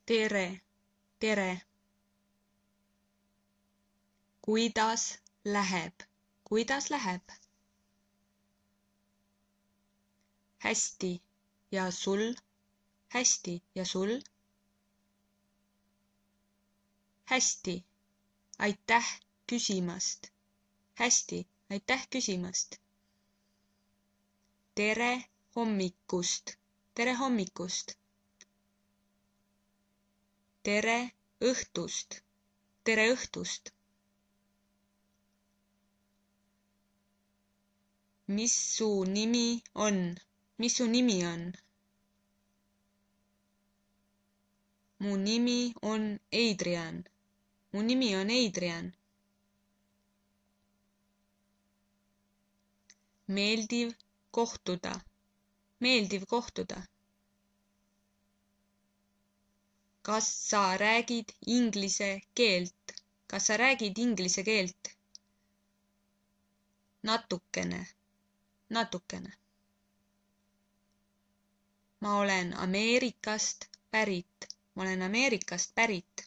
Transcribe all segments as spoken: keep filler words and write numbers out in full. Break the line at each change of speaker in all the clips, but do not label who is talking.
tere, tere. Kuidas läheb, kuidas läheb? Hästi ja sul, hästi ja sul? Hästi, aitäh küsimast. Hästi, aitäh küsimast. Tere hommikust, tere hommikust. Tere õhtust, tere õhtust. Mis su nimi on, mis su nimi on? Mu nimi on Adrian, mu nimi on Adrian. Meeldiv kohtuda, meeldiv kohtuda. Kas sa räägid inglise keelt? Kas sa räägid inglise keelt? Natukene, natukene. Ma olen Ameerikast pärit, ma olen Ameerikast pärit.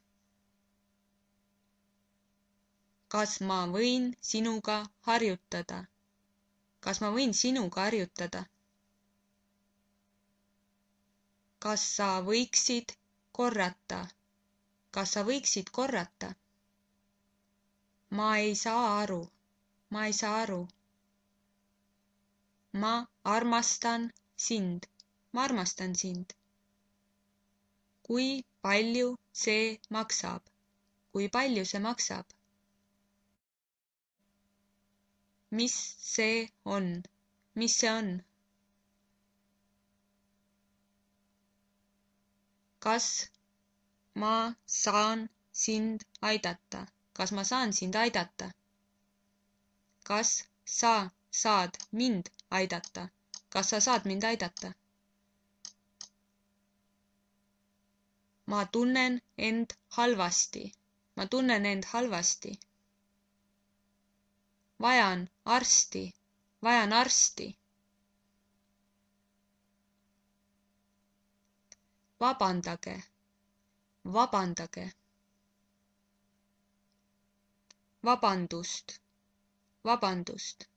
Kas ma võin sinuga harjutada? Kas ma võin sinuga harjutada? Kas sa võiksid korrata? Kas sa võiksid korrata? Ma ei saa aru, ma ei saa aru. Ma armastan sind, ma armastan sind. Kui palju see maksab? Kui palju see maksab? Mis see on? Mis see on? Kas ma saan sind aidata? Kas ma saan sind aidata? Kas sa saad mind aidata? Kas sa saad mind aidata? Ma tunnen end halvasti. Ma tunnen end halvasti. Vajan arsti. Vajan arsti. Vabandage. Vabandage. Vabandust. Vabandust.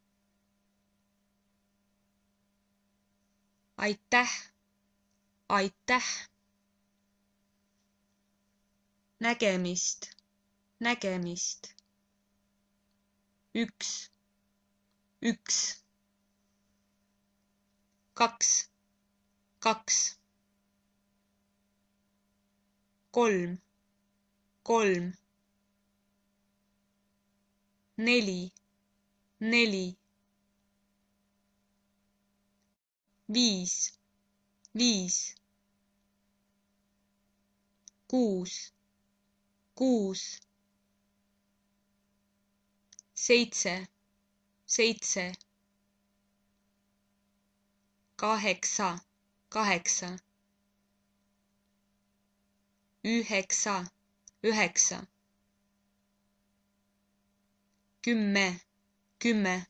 Aitäh. Aitäh. Nägemist. Nägemist. Üks. Üks. Kaks. Kaks. Kolm. Kolm. Neli. Neli. Viis. Viis. Kuus. Kuus. Seitse. Seitse. Kaheksa. Kaheksa. Üheksa. Üheksa. Kümme. Kümme.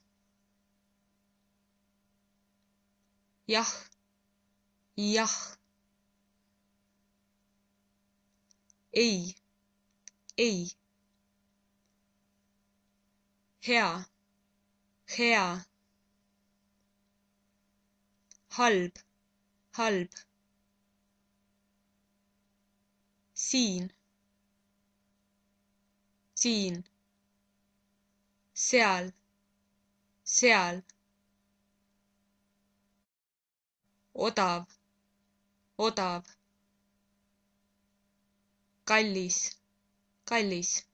Jah. Jah. Ei. Ei. Hea. Hea. Halb. Halb. Siin. Siin. Seal. Seal. Odav. Odav. Kallis. Kallis.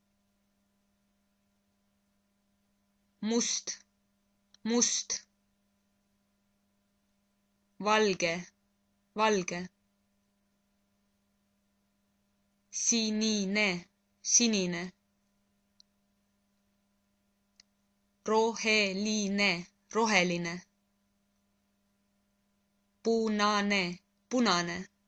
Must. Must. Valge. Valge. Sinine. Sinine. Roheline. Roheline. Punane. Punane.